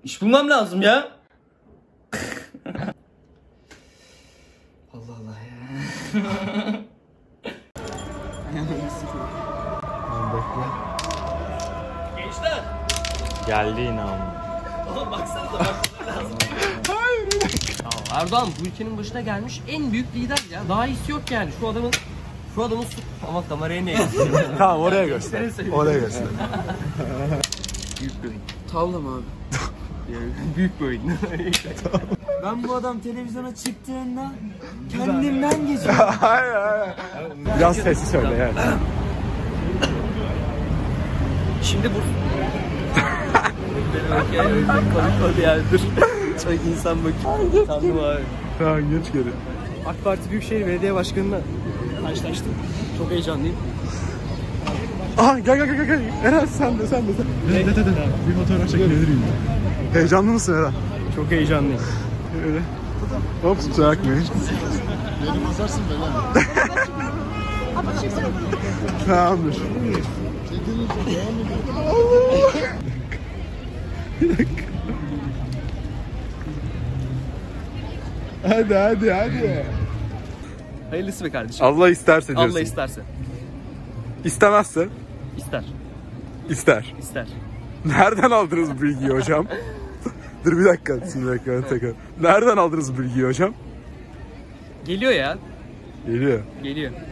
İş bulmam lazım ya. Allah Allah ya. Gençler. Geldi yine ama. Oğlum baksanıza bakmam lazım. Hayır. Erdoğan bu ülkenin başına gelmiş en büyük lider ya. Daha iyisi yok yani. Şu adamın ama kameraya ne? Tamam oraya göster. Oraya göster. Büyük bir oyun. Tavla mı abi? Büyük bir oyun. Ben bu adam televizyona çıktığında kendimden geçiyorum. Hayır hayır. Biraz sessiz söyle yani. Şimdi bu... Komik yani dur. Çok insan bakıyor. Tanrım abi. Tamam geç geri. AK Parti Büyükşehir Belediye Başkanı'na karşılaştım. Çok heyecanlıyım. Aha gel. Eren sen de. Bir fotoğraf çekebilirim. Heyecanlı mısın Eren? Çok heyecanlıyım. Öyle. Hop kusura bakmayın. Benim basarsın be lan. Tamamdır. Çekilirse devam ediyor. Bir dakika. Hadi. Hayırlısı be kardeşim. Allah isterse diyorsun. Allah isterse. İstemezse? İster. İster. Nereden aldınız bu bilgiyi hocam? Dur bir dakika. Nereden aldınız bu bilgiyi hocam? Geliyor ya. Geliyor. Geliyor.